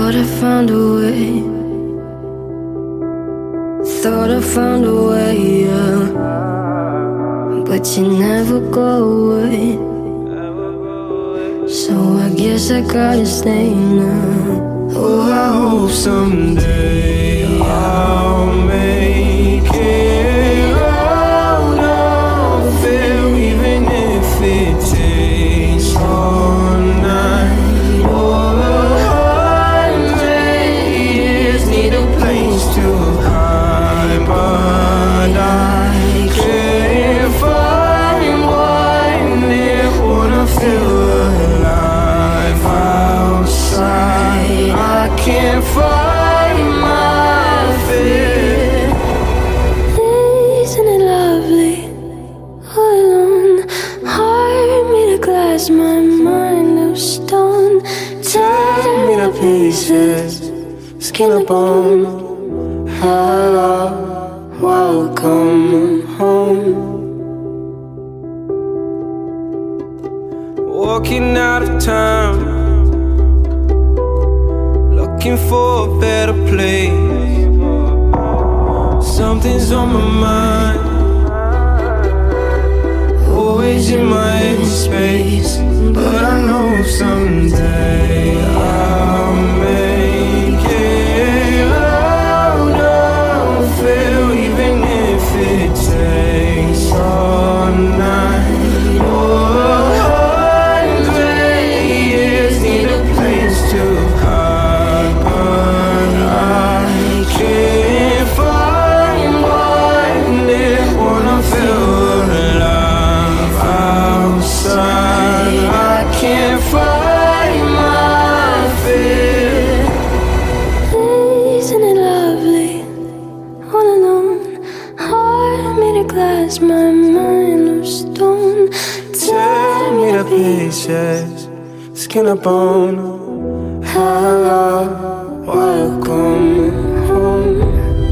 Thought I found a way. Thought I found a way, yeah. But you never go away. So I guess I gotta stay now. Oh, I hope someday I'll make it out of it, even if it takes all night or 100 years. Need a place to hide, but I can't find one that wanna feel alive outside. I can't find my fear. Isn't it lovely? All alone, heart made of glass, my mind of stone. Tear me to pieces, skin and bone. Hello, welcome home. Walking out of town, looking for a better place. Something's on my mind, always in my headspace. But I know someday I'll make it out of it, even if it takes all night or 100 years. Need a place to hide, but I can't find one that wanna feel alive outside. I can't find my fear. Isn't it lovely? All alone, heart made of glass, my mind of stone. Tear me to pieces, skin and bone. Hello, welcome home.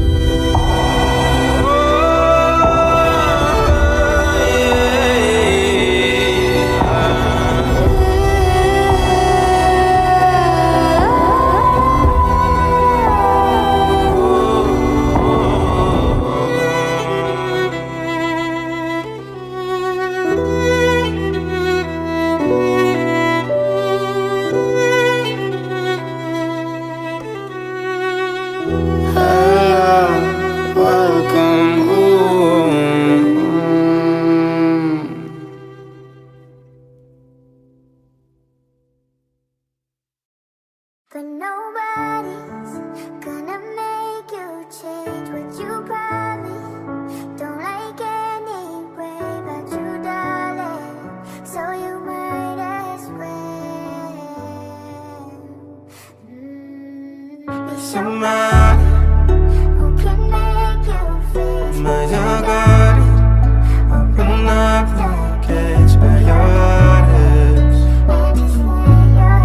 But nobody's gonna make you change what you promised. Don't like anyway, but you darling, so you might as well be somebody who can make you feel. My God, open up the gates by your heart is. And just wear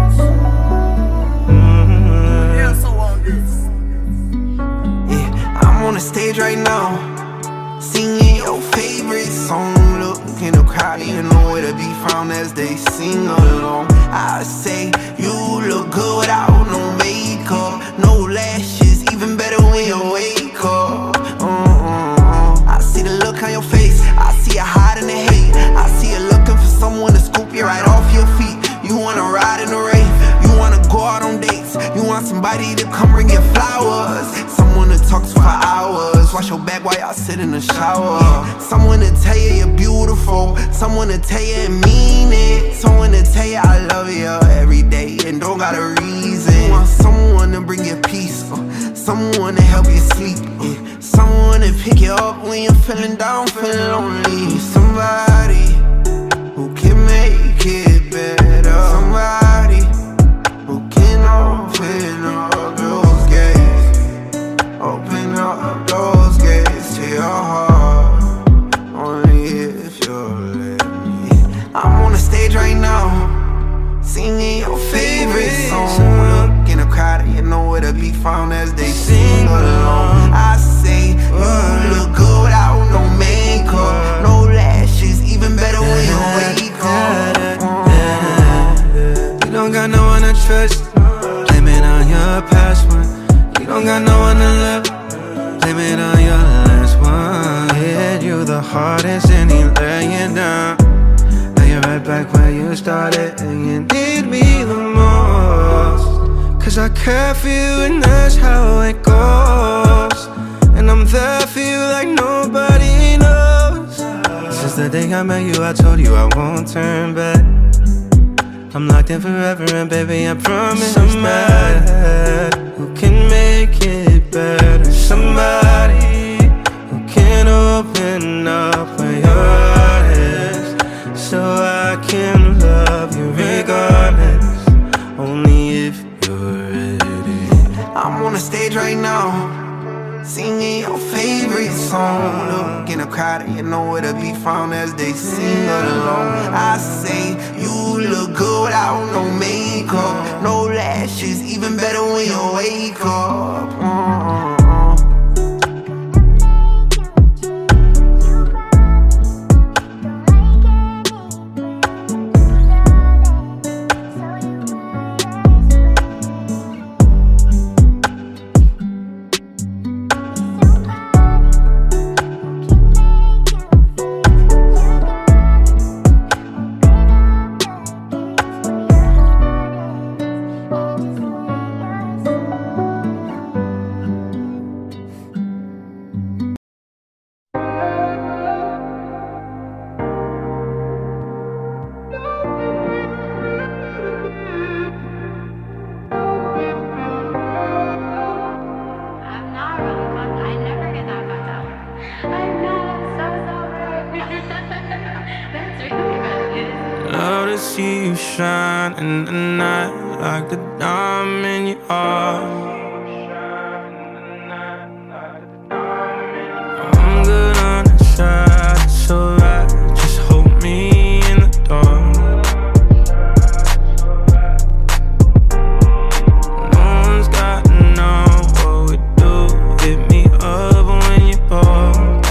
yourself. On the stage right now, singing your favorite song. Look in the crowd, you know where to be found as they sing along. I say you look good without no makeup, no lashes, even better when you wake up. I see the look on your face, I see you hiding the hate. I see you looking for someone to scoop you right off your feet. You wanna ride in the rain, you wanna go out on dates, you want somebody to come bring you flowers, someone to talk to for hours, wash your back while y'all sit in the shower. Someone to tell you you're beautiful, someone to tell you and mean it, someone to tell you I love you every day and don't got a reason. You want someone to bring you peace, someone to help you sleep, someone to pick you up when you're feeling down, feeling lonely. Somebody who can make it better, somebody who can open up those gates, open up those gates to your heart, only if you'll let me. I'm on the stage right now, singing your favorite song. Look in the crowd and you know where to be found as they sing along. I say you look good without no makeup, no lashes, even better when you wake up. You don't got no one to trust, blaming on your don't got no one to love, blame it on your last one. Hit you the hardest and he let you down. Now you're right back where you started and you need me the most. Cause I care for you and that's how it goes. And I'm there for you like nobody knows. Since the day I met you, I told you I won't turn back. I'm locked in forever and baby, I promise somebody who can make it better. Somebody who can open up where your heart is, so I can love you regardless, only if you're ready. I'm on the stage right now, singing your favorite song. Look in a crowd and you know where to be found as they sing along. I say you look good without no makeup, no lashes, even better when you wake up. Love to see you shine in the night like the diamond you are. I'm good on the side, it's alright, just hold me in the dark. No one's got to know what we do, hit me up when you ball.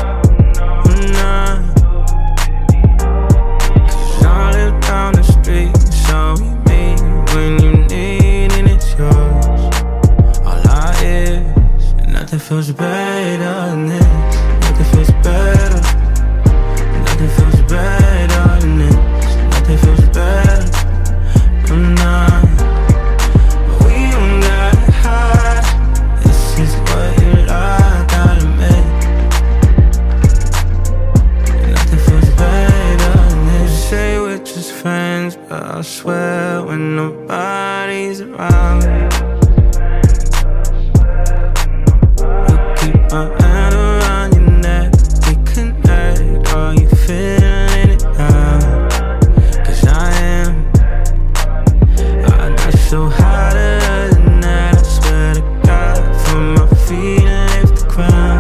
Down the street, so we meet when you need and it's yours. All I is, and nothing feels better than this. Nothing feels better. Nothing feels better than this. Nothing feels better. I'm not. We don't got high. This is what you like, gotta admit. Nothing feels better than this. Say we're just friends, but I swear when nobody's around, you keep my hand around your neck, we connect. Are you feeling it now? Cause I am. I got so hotter than that, I swear to God, from my feet and lift the ground.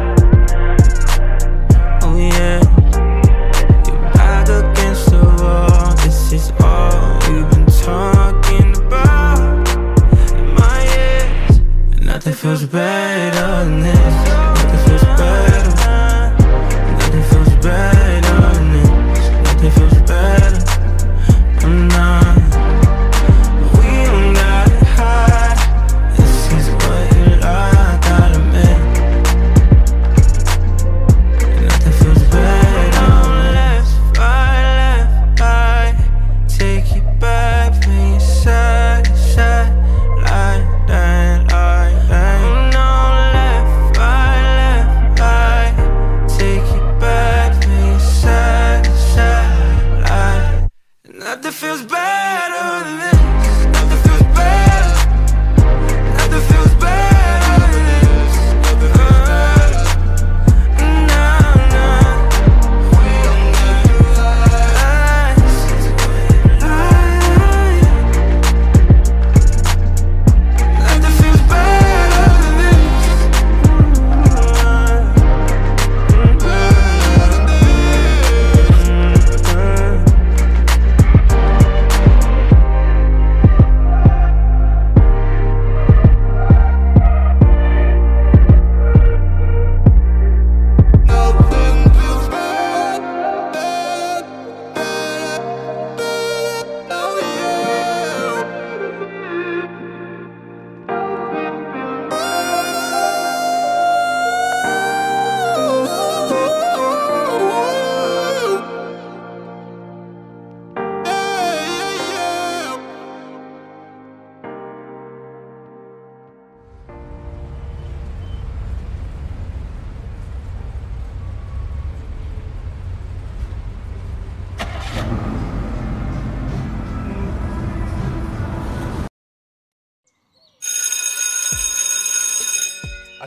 Oh yeah, you're back against the wall. This is all we've been talking about in my ears. And nothing feels better than this. Nothing feels better. Nothing feels better than this. Nothing feels better. I'm not. We don't got high. This is what you like, gotta admit. And nothing feels better. Left, right. Take you back from your side to side, like that, like that. No, left, right.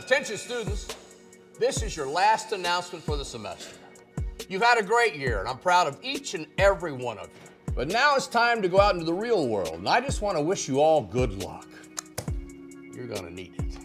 Attention students, this is your last announcement for the semester. You've had a great year, and I'm proud of each and every one of you. But now it's time to go out into the real world, and I just want to wish you all good luck. You're gonna need it.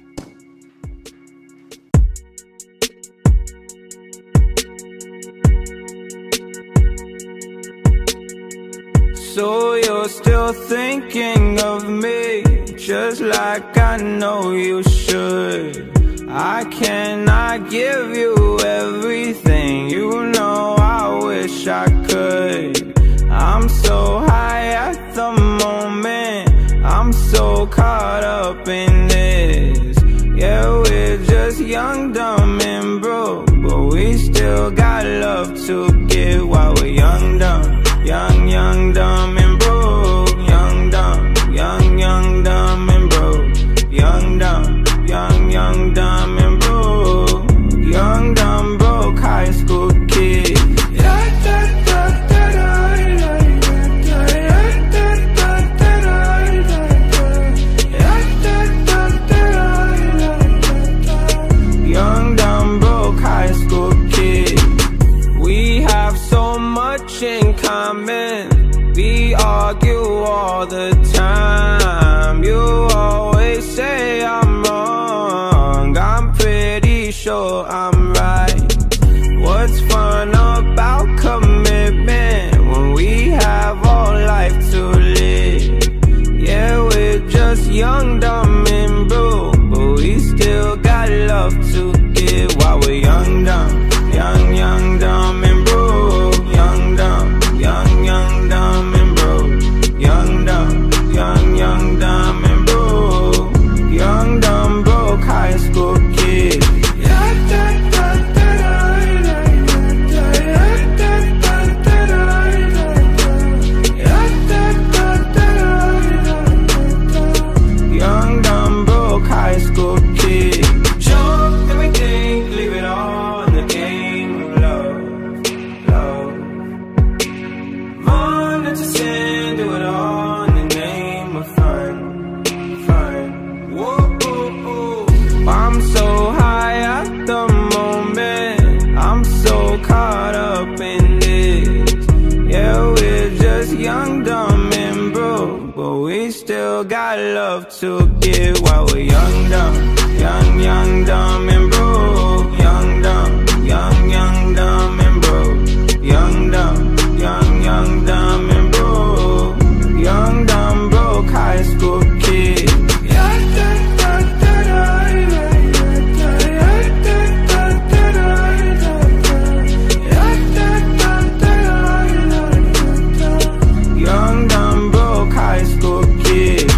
So you're still thinking of me, just like I know you should. I cannot give you everything, you know I wish I could. I'm so high at the moment, I'm so caught up in this. Yeah, we're just young, dumb, and broke, but we still got love to give while we're young, dumb. Young, dumb, and broke. Young, dumb, dumb, and broke. Young, dumb, dumb, and broke. Young, dumb, broke high school kid. Young, dumb, broke high school kid. We have so much in common. We argue all the time. You always say I'm wrong. I'm pretty sure I'm right. What's fun about commitment when we have all life to live? Yeah, we're just young, dumb, and broke, but we still got love to give while we're young, dumb. Young, dumb, and broke. Young, dumb, dumb, and broke. Young, dumb, dumb, and broke. Young, dumb, broke high school kid. Young, dumb, broke high school kid. Jump everything, leave it all in the game of love. Run into sin, do it all in the name of fun. Whoa. I'm so high at the moment, I'm so caught up in this. Yeah, we're just young, dumb, and broke, but we still got love to give while we're young, dumb. Young, dumb, and broke. Young, dumb, dumb, and broke. Young, dumb, dumb, and broke. Young, dumb, broke high school kid. Young, dumb, broke high school kid.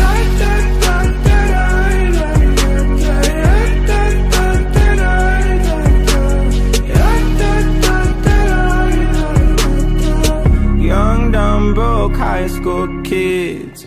Young, dumb, broke high school kids.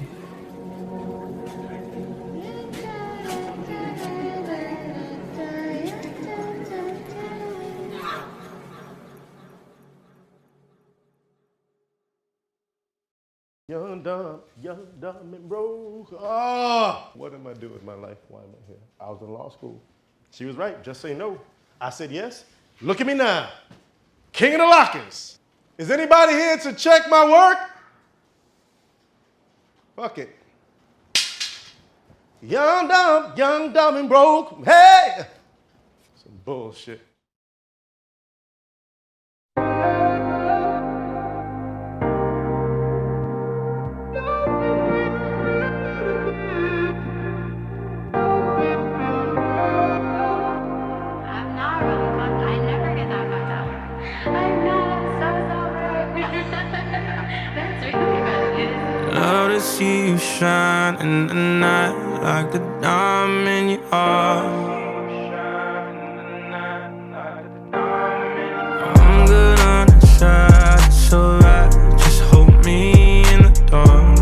Young, dumb, and broke. Oh, what am I doing with my life? Why am I here? I was in law school. She was right, just say no. I said yes. Look at me now. King of the lockers. Is anybody here to check my work? Fuck it. Young, dumb, and broke. Hey! Some bullshit. Love to see you shine in the night like the diamond you are. I'm good on the side, it's alright. Just hold me in the dark.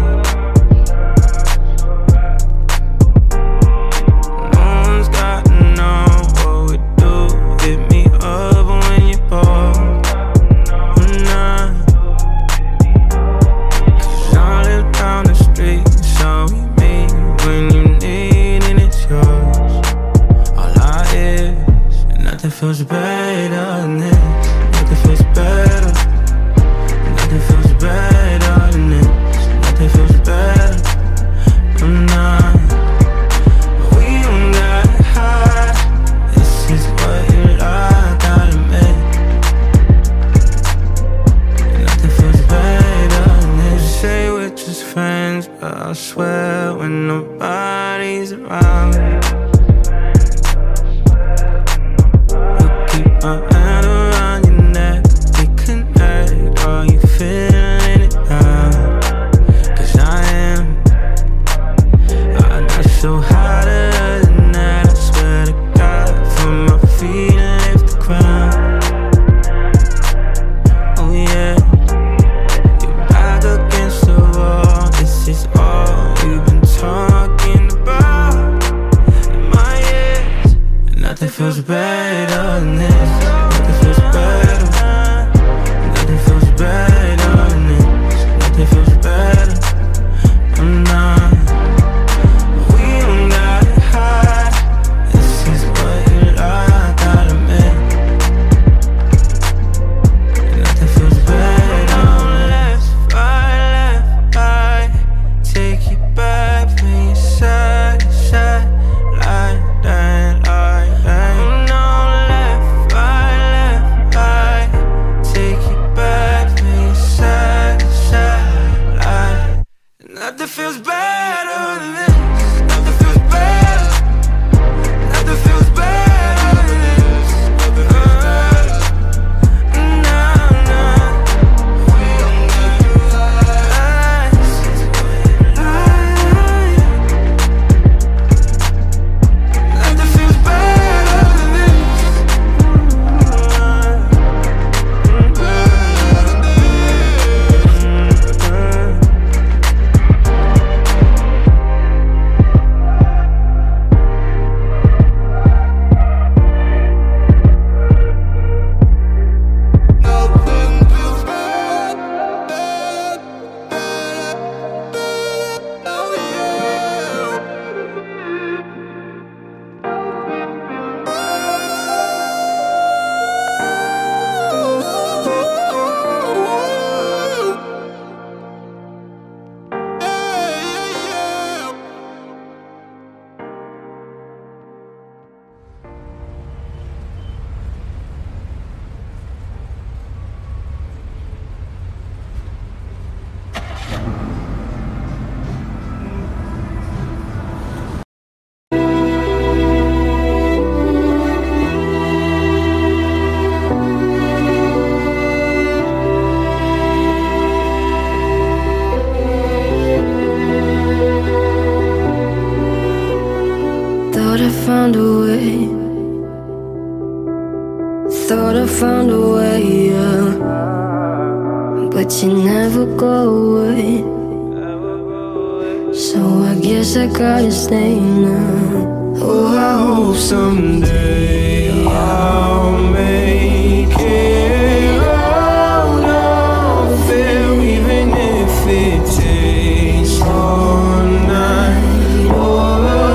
No one's got to know what we do. Hit me up when you fall. Down the street, so we meet when you need, and it's yours. All I feels better than this. Nothing feels better. Nothing feels better than this. Nothing feels better. I'm not. We don't got high. This is what you like, gotta admit. Nothing feels better than this. Say we're just friends, but I swear when nobody's around, my hand around your neck, we connect. Are you feeling it now? 'Cause I am. I'm not so hotter than that. I swear to God, from my feet and lift the ground. Oh yeah, you're back against the wall. This is all you've been talking about in my ears. And nothing feels better than this. Nothing feels better. Nothing feels better than this. Nothing feels better. I'm not. We don't got high. This is what you like, gotta admit. Nothing feels better. Left, right. Take you back from your side to side. Like that, like that. No, left, right. Take you back from your side to side. Like nothing feels better than this. Nothing feels better. Nothing feels better than this. Nothing feels better. No. We don't got lies. Nothing feels better than this. Thought I found a way. Thought I found a way, yeah. But you never go away. So I guess I gotta stay now. Oh, I hope someday I'll make it out of there, even if it takes all night or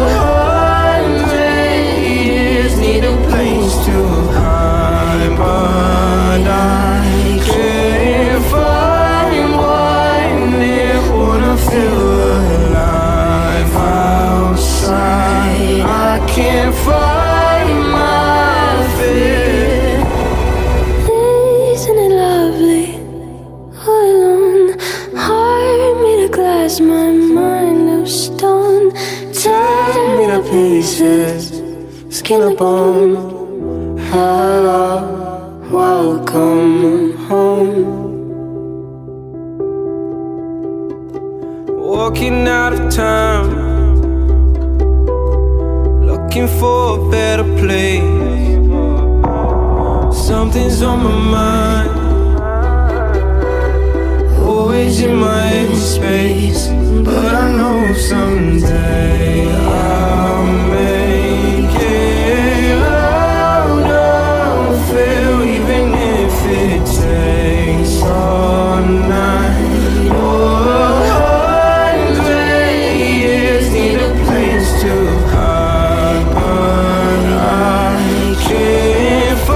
100 years. Need a place to hide, but I can't find one there. Wanna feel alive outside. I can't find my fear. Isn't it lovely? All alone, heart made of glass, my mind of stone. Tear me to pieces, skin and bone. Hello, welcome home. Walking out of time, looking for a better place. Something's on my mind, always in my head space. But I know someday I'll make it out of there, even if it takes all night or 100 years. Need a place to hide, but I can't find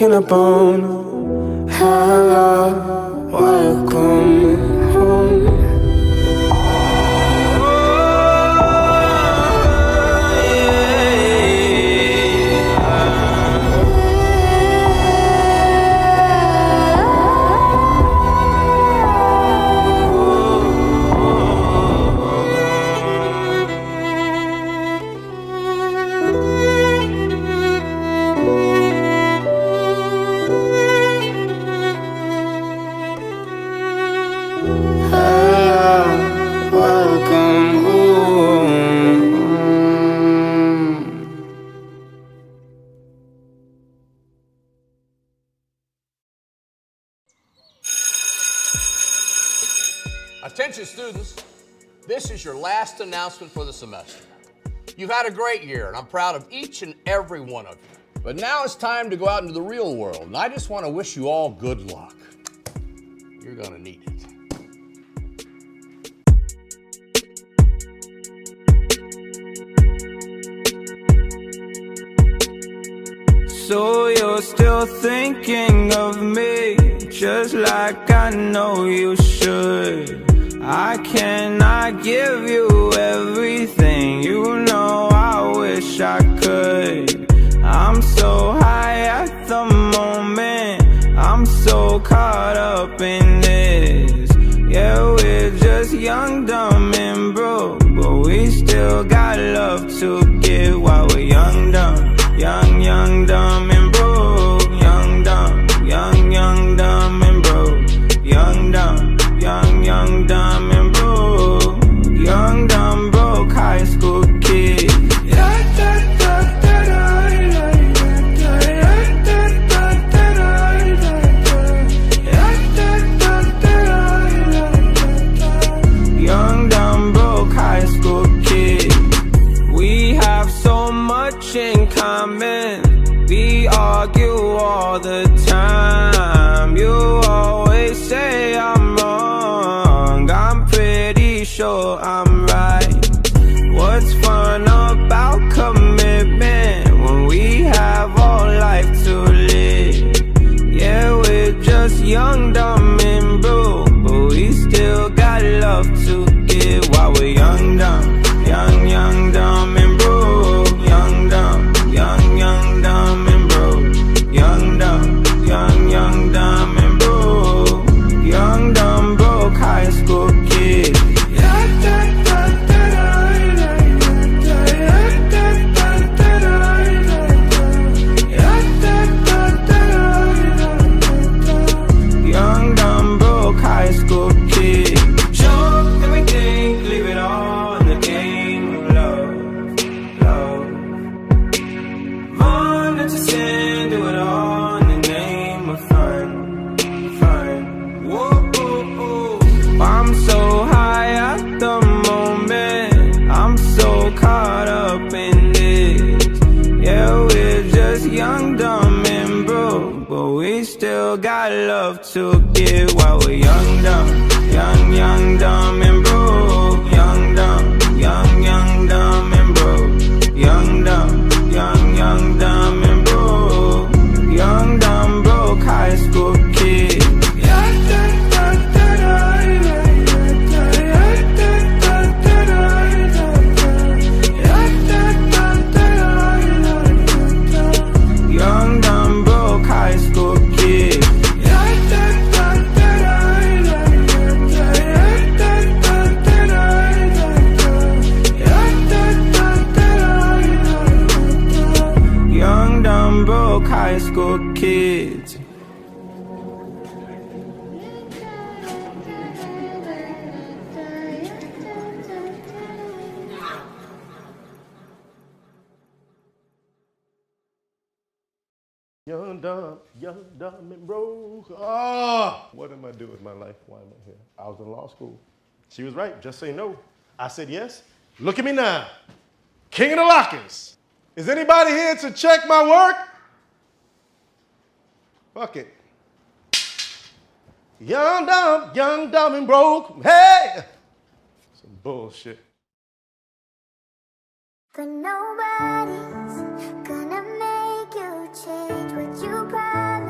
breaking a bone. Hello, welcome home. Attention students, this is your last announcement for the semester. You've had a great year, and I'm proud of each and every one of you. But now it's time to go out into the real world, and I just want to wish you all good luck. You're gonna need it. So you're still thinking of me, just like I know you should. I cannot give you everything, you know I wish I could. I'm so high at the moment, I'm so caught up in this. Yeah, we're just young, dumb, and broke, but we still got love to give while we're young, dumb. Young, dumb, and broke. Young, dumb, dumb, and broke. Young, dumb, dumb, and broke. Young, dumb, broke high school kid. Young, dumb, broke high school kid. We have so much in common. We argue all the time. You always say I'm wrong. I'm pretty sure I'm right. What's fun about commitment when we have all life to live? Yeah, we're just young, dumb, and broke, but we still got love to give while we're young, dumb. Young, dumb, and broke. Young, dumb, dumb, and broke. Young, dumb, dumb, and broke. Young, dumb, broke high school kid. Young, dumb, broke high school kid. Show everything, leave it all in the game of love. Run into sin, do it all in the name of fun. Whoa. I'm so high at the moment, I'm so caught up in this. Yeah, we're just young, dumb, and broke, but we still got love to give while we're young, dumb. Young, dumb, and broke. Young, dumb, dumb, and broke. Young, dumb, dumb, and broke. Young, dumb, broke high school kid. Young, dumb, broke high school kid. Young, dumb, broke high school kids. Young, dumb, and broke. Oh, what am I doing with my life? Why am I here? I was in law school. She was right, just say no. I said yes. Look at me now. King of the lockers. Is anybody here to check my work? Fuck it. Young, dumb, and broke. Hey! Some bullshit. But nobody's gonna make you change what you promised.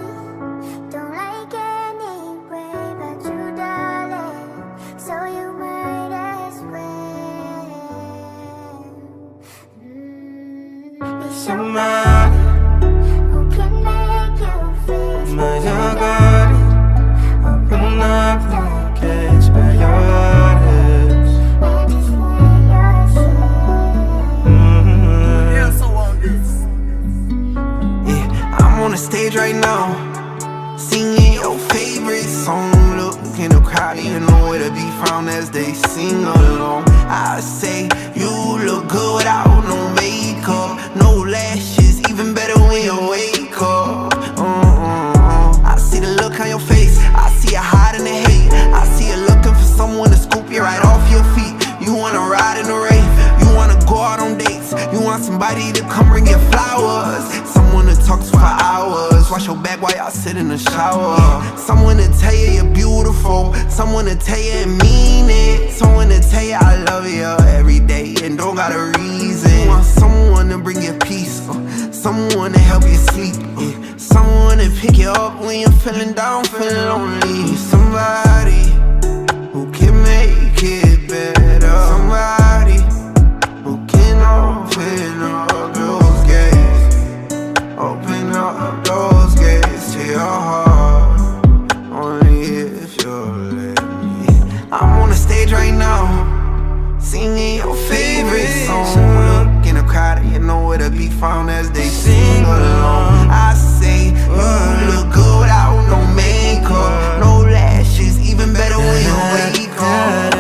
favorite song. Look in the crowd, you know where to be found as they sing along. I say you look good without no makeup, no lashes, even better when you wake up. I see the look on your face, I see you hiding the hate. I see you looking for someone to scoop you right off your feet. You wanna ride in the rain, you wanna go out on dates, you want somebody to come bring you flowers, someone to talk to for hours, wash your back while y'all sit in the shower, someone to tell you you're beautiful, someone to tell you and mean it, someone to tell you I love you every day and don't got a reason. You want someone to bring you peace, someone to help you sleep, someone to pick you up when you're feeling down, feeling lonely, somebody who can make it better, somebody who can open up those gates, open up those gates to your heart, only if you'll let me. I'm on the stage right now, singing your favorite song. Look in the crowd, you know where to be found as they sing along. I say you look good without no makeup, no lashes, even better when you wake up.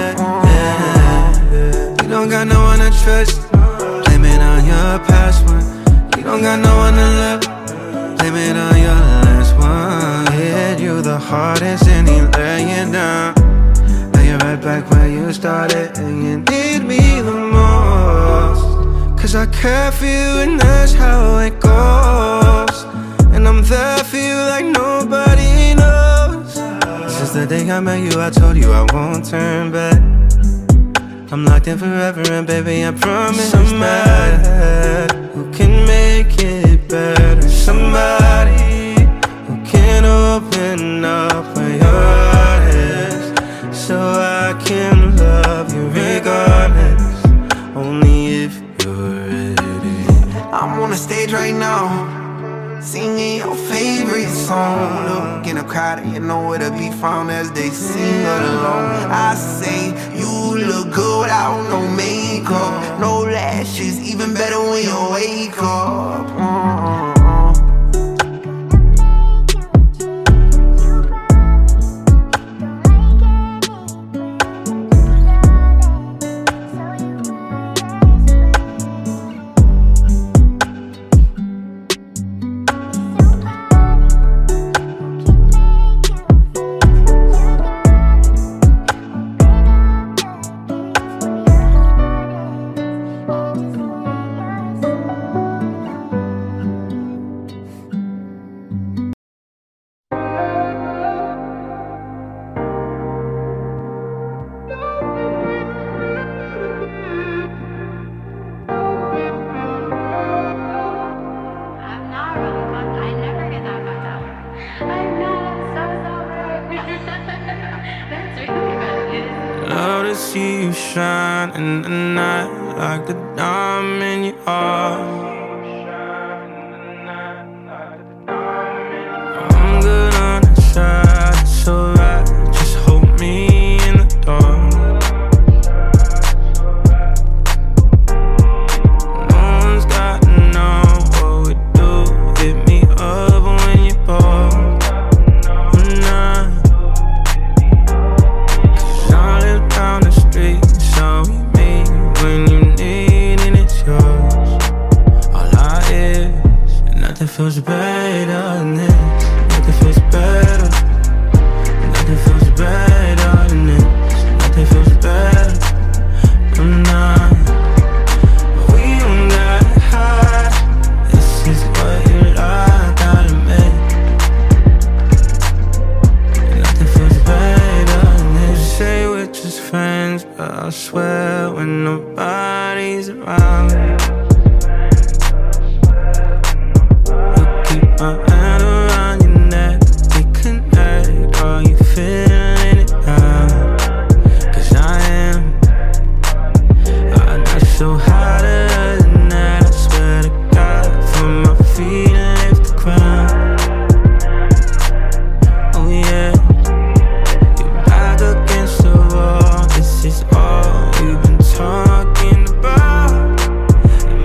You don't got no one to trust, blame it on your past one. You don't got no one to love, blame it on your last one. Hit you the hardest and he lay you down. Now you're right back where you started and you need me the most. Cause I care for you and that's how it goes. And I'm there for you like nobody knows. Since the day I met you, I told you I won't turn back. I'm locked in forever and baby, I promise somebody who can make it better, somebody who can open up where your heart is, so I can love you regardless, only if you're ready. I'm on the stage right now, singing your favorite song. Look in the crowd, you know where to be found as they sing along. I say you look good without no makeup, no lashes, even better when you wake up. Love to see you shine in the night like the diamond you are. I'm good on the side, it's alright, just hold me in the dark. No one's got to know what we do, hit me up when you ball. Down the street, so we meet when you need and it's yours. All I is, and nothing feels better than this. Nothing feels better. Nothing feels better than this. Nothing feels better. I'm not. We don't got high. This is what you like, gotta make. Nothing feels better than this. Say we're just friends, but I swear when nobody's around, you keep my hand around your neck, we connect. Are you feeling it now? Cause I am. I got so hotter than that, I swear to God, from my feet and lift the ground. Oh yeah, you're back against the wall. This is all we've been talking about.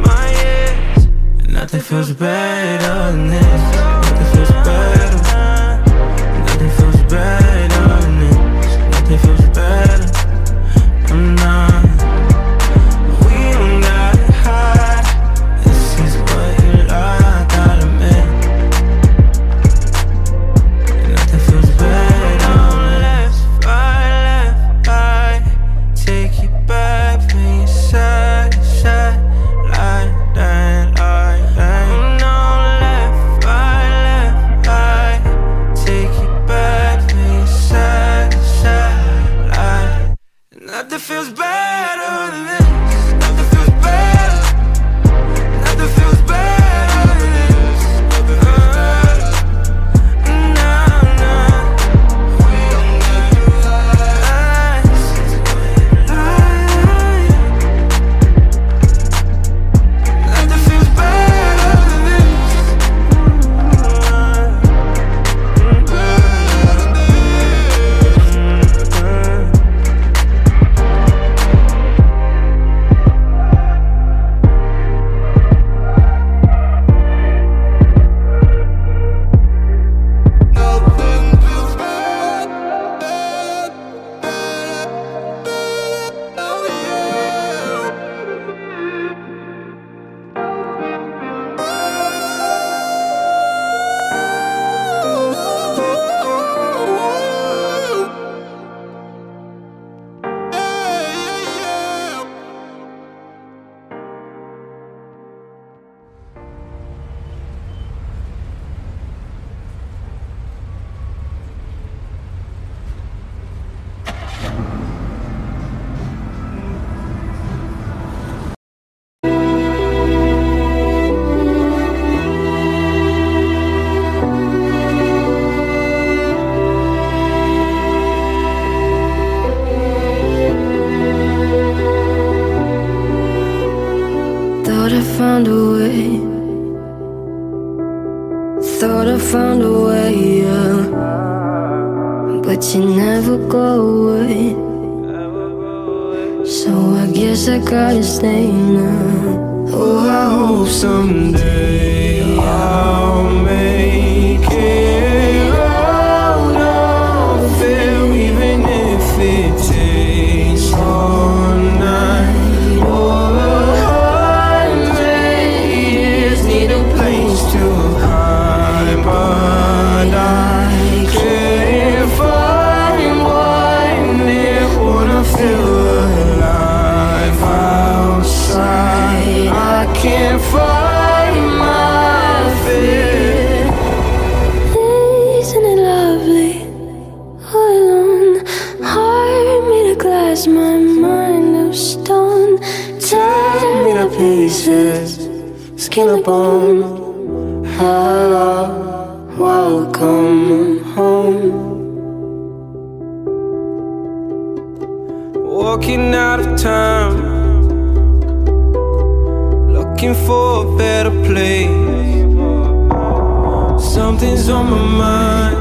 but you never go away. So I guess I gotta stay now. Oh, I hope someday I'll make it out of it, even if it takes all night or 100 years. Need a place to hide, but I couldn't find one that wanna feel alive outside. I can't find my fear. Isn't it lovely? All alone, heart made of glass, my mind of stone. Tear me to pieces, skin and bone. Hello, welcome home. Walking out of time, looking for a better place. Something's on my mind,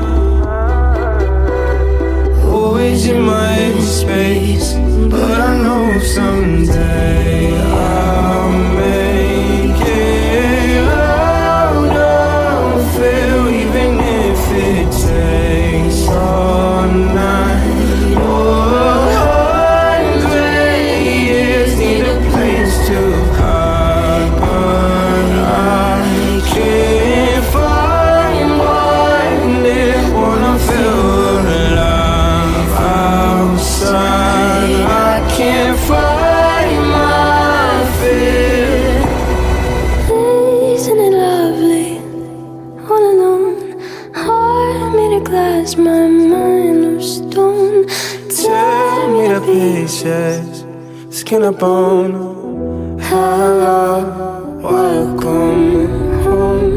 always in my headspace. But I know someday I'll make it out of it, even if it takes all night or 100 years. Need a place to hide, but I can't find one that wanna feel alive outside. I can't find my fear. Isn't it lovely? All alone, heart made of glass, my mind of stone. Tear me to pieces, skin and bone. Hello, welcome home.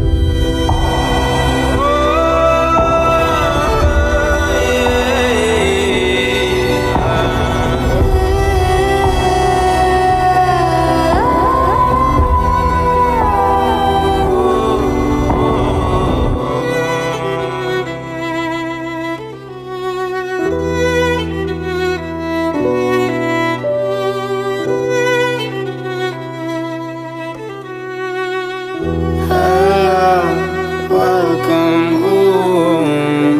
Welcome home.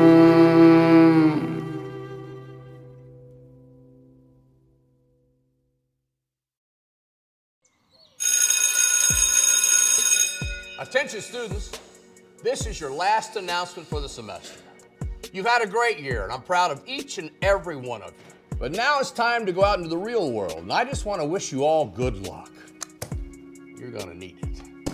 Attention students, this is your last announcement for the semester. You've had a great year, and I'm proud of each and every one of you. But now it's time to go out into the real world, and I just want to wish you all good luck. You're gonna need it.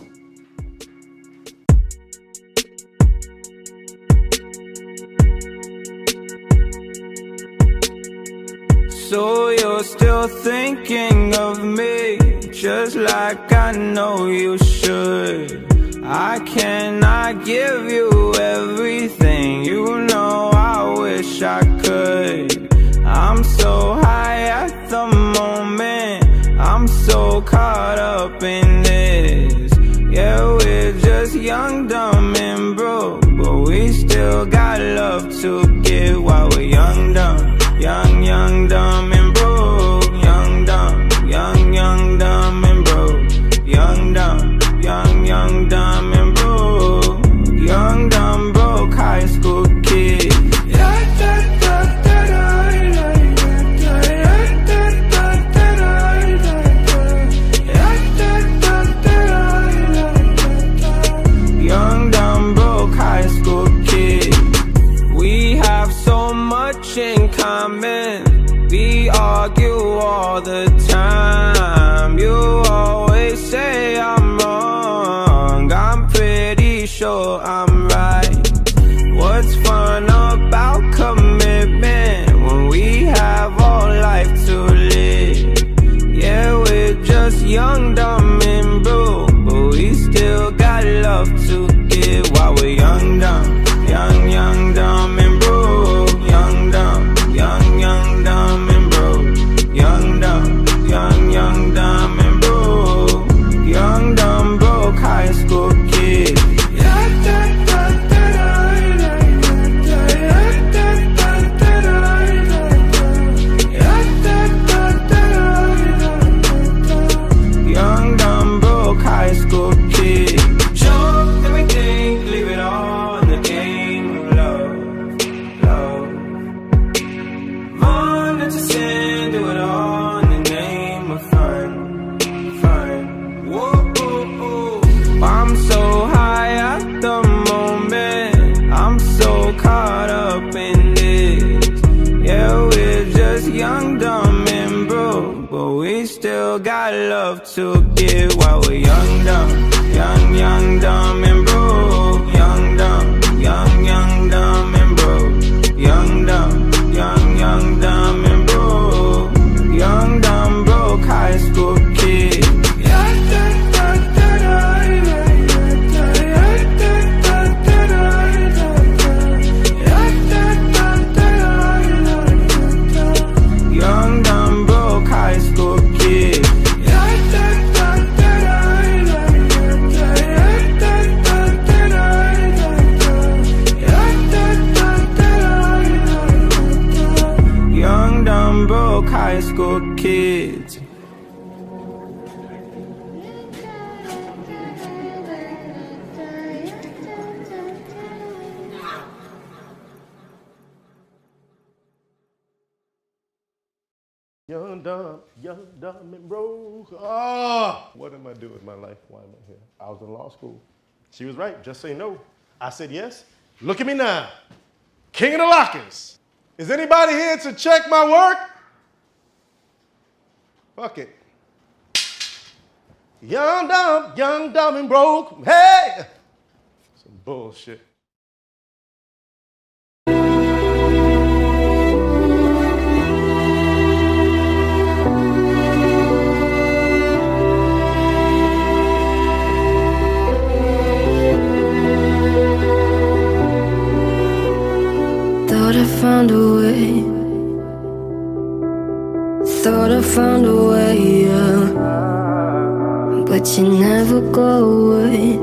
So you're still thinking of me, just like I know you should. I cannot give you everything, you know I wish I could. I'm so high at the moment, I'm so caught up in this. Yeah, we're just young, dumb, and broke, but we still got love to give while we're young, dumb. Young, young, dumb, and broke. Young, dumb, young, dumb, and broke. Young, dumb, young, dumb, and broke. Young, dumb, broke high school kid. Young, dumb, broke high school kid. We have so much in common. We argue all the time. You always say I'm wrong, I'm pretty sure I'm right. What's fun about commitment when we have all life to live? Yeah, we're just young, dumb, and broke, but we still got love to give while we're young, dumb. Young, dumb, and broke. Young, dumb, young, dumb, and broke. Young, dumb, young, dumb, and broke. Young, love to give while we're young, dumb, young, dumb and broke. Young, dumb, young, dumb and broke. Young, dumb, young, dumb and broke. Young, dumb, broke high school kid. Young, dumb, broke high school kid. Young, dumb, broke high school kids. Young, dumb, and broke. Oh, what am I doing with my life? Why am I here? I was in law school. She was right, just say no. I said yes. Look at me now. King of the Lockers. Is anybody here to check my work? Fuck it. Young, dumb, and broke. Hey! Some bullshit. Thought I found a way. Thought I found a way, yeah. But you never go away.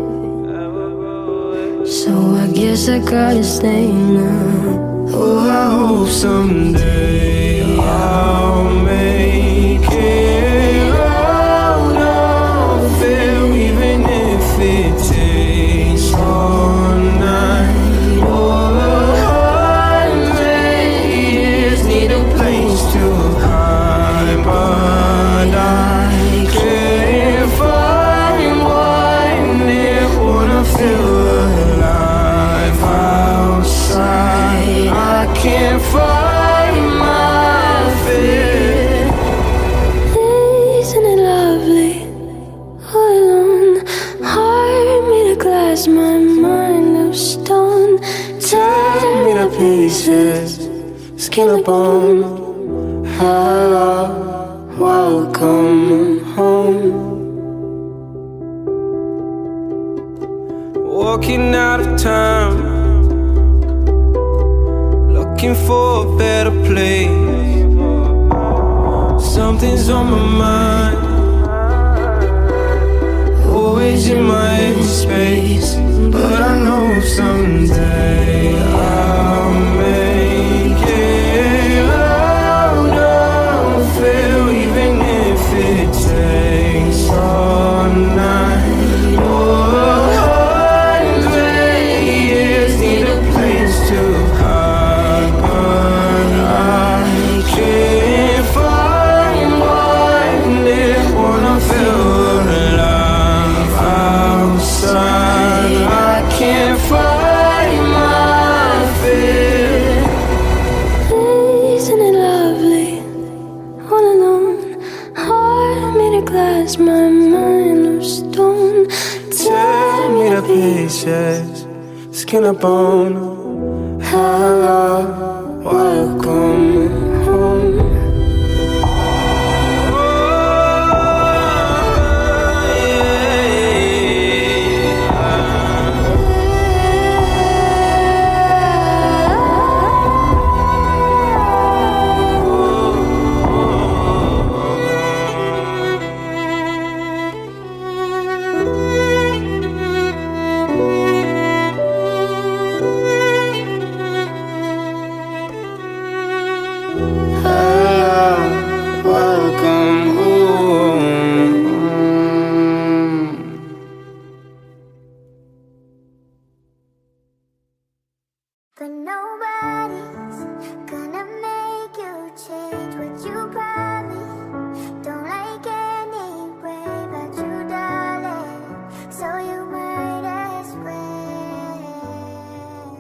So I guess I gotta stay now. Oh, I hope someday I'll make it out of it, even if it takes all night or 100 years. Need a place to hide, but I can't find one there. Wanna feel alive outside. I can't find my fear. Isn't it lovely? All alone, heart made of glass, my mind of stone. Tear me to pieces, skin and bone. Hello, welcome home. Walking out of time, looking for a better place. Something's on my mind, always in my head space. But I know someday I'll make it out of it, even if it takes all night or 100 years. Need a place to hide, but I can't find one there. Wanna feel alive outside. I can't find my fear. Isn't it lovely? All alone, heart made of glass, my mind of stone. Tear me to pieces, skin and bone. Hello, welcome home. Welcome home. But nobody's gonna make you change what you promised. Don't like anyway about you, darling. So you might as well.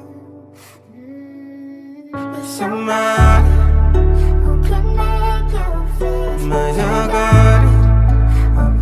Be somebody who can make you feel. Mas agora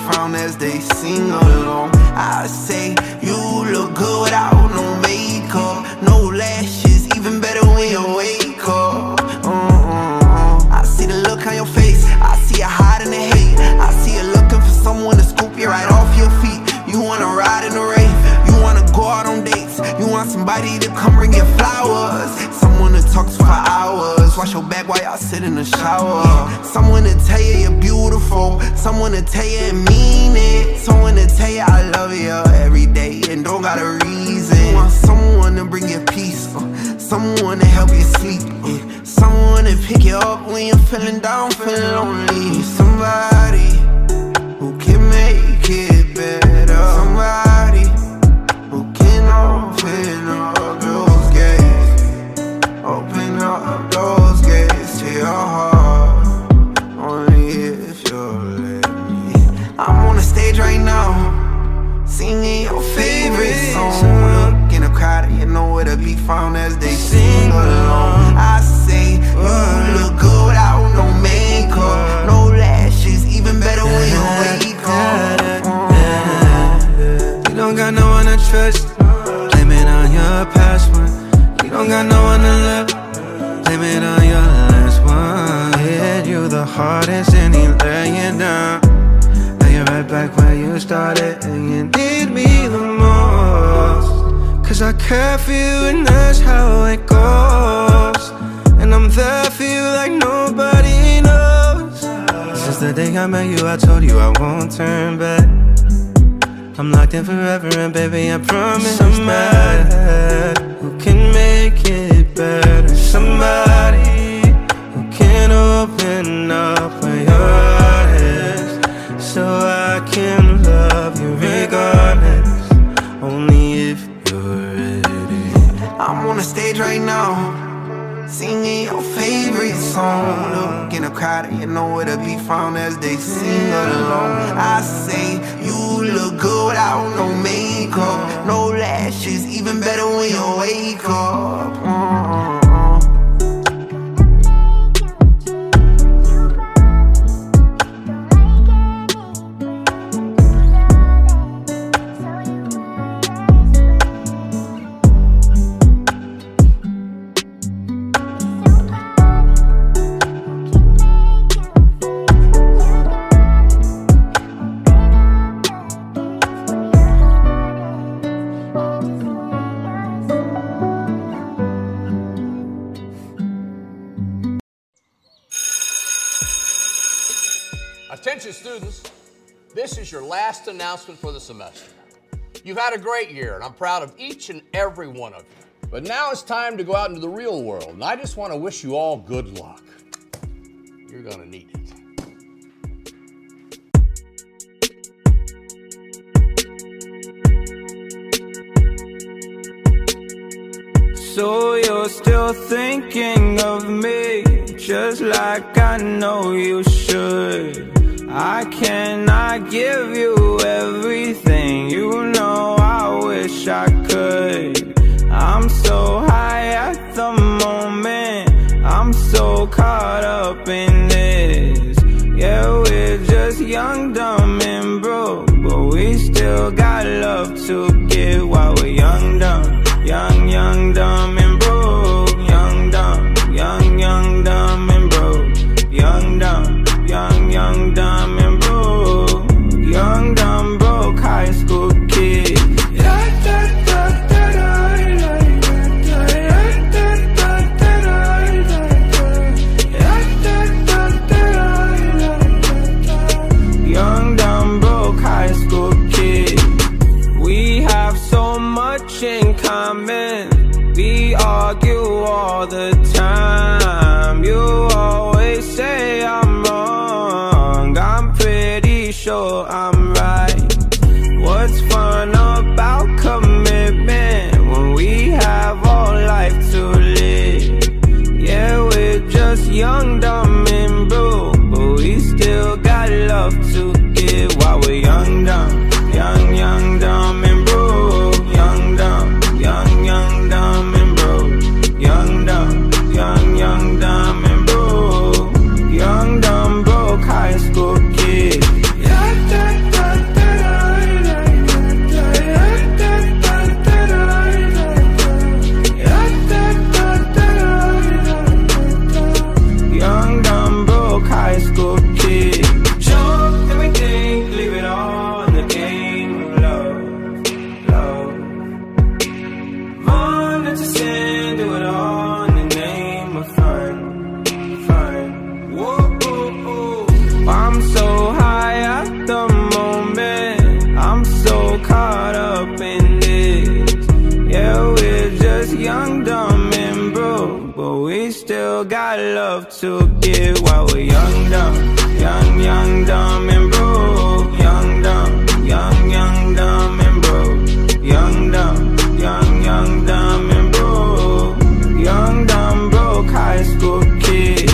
found as they sing along. I say you look good without no makeup, no lashes, even better when you wake up. I see the look on your face, I see you hiding the hate, I see you looking for someone to scoop you right off your feet. You wanna ride in the rain, you wanna go out on dates, you want somebody to come bring you flowers, someone to talk to for hours, wash your back while y'all sit in the shower, someone to tell you you're beautiful, someone to tell you and mean it, someone to tell you I love you every day and don't got a reason. You want someone to bring you peace, someone to help you sleep, someone to pick you up when you're feeling down, feeling lonely, somebody who can make it better, somebody who can open up those gates, open up those gates to your heart, only if you'll let me. I'm on the stage right now, singing your favorite song, look in a crowd and you know where to be found as they sing along. I say you look good without no makeup, no lashes, even better when you wake up. You don't got no one to trust, blame it on your past one. You don't got no one to love, blame it on your last one. Hit you the hardest and he let you down. Now you're right back where you started and you need me the most. Cause I care for you and that's how it goes, and I'm there for you like nobody knows. Since the day I met you I told you I won't turn back. I'm locked in forever and baby I promise somebody who can make it better, somebody who can open up where your heart is, so I can love you regardless, only if you're ready. I'm on the stage right now, singing your favorite song, look in a crowd and you know where to be found as they sing along. I say you look good without no makeup, no lashes, even better when you wake up. Attention students, this is your last announcement for the semester. You've had a great year and I'm proud of each and every one of you. But now it's time to go out into the real world and I just want to wish you all good luck. You're gonna need it. So you're still thinking of me, just like I know you should. I cannot give you everything, you know I wish I could. I'm so high at the moment, I'm so caught up in this. Yeah, we're just young, dumb and broke, but we still got love to give while we're young, dumb. Young, dumb and broke. Young, dumb, dumb and broke. Young, dumb and broke. Young, dumb, broke high school kid. Young, dumb, broke high school kid. We have so much in common. We argue all the time. You always say I'm wrong. I'm pretty sure I'm right. What's fun about commitment when we have all life to live? Yeah, we're just young, dumb and broke, but we still got love to give while we're young, dumb. Young, dumb and broke. Young, dumb and broke. Young, dumb and broke. got love to give while we're young, dumb, young, dumb and broke. Young, dumb, young, dumb and broke. Young, dumb, young, dumb and broke. Young, dumb, broke high school kid.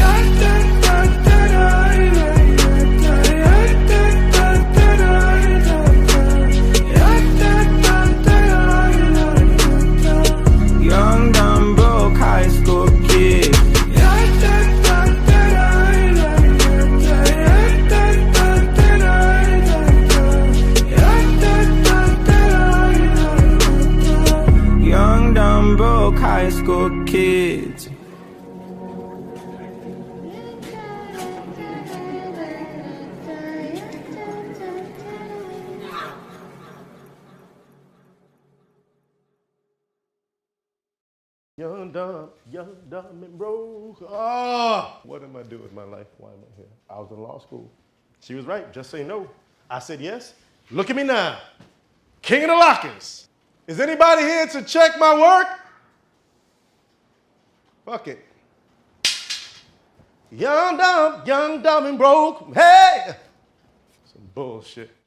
Young, dumb, broke high school kid. Young, dumb, broke high school kids. Young, dumb, and broke. Oh, what am I doing with my life? Why am I here? I was in law school. She was right, just say no. I said yes. Look at me now. King of the lockers. Is anybody here to check my work? Fuck it. Young, dumb, and broke. Hey! Some bullshit.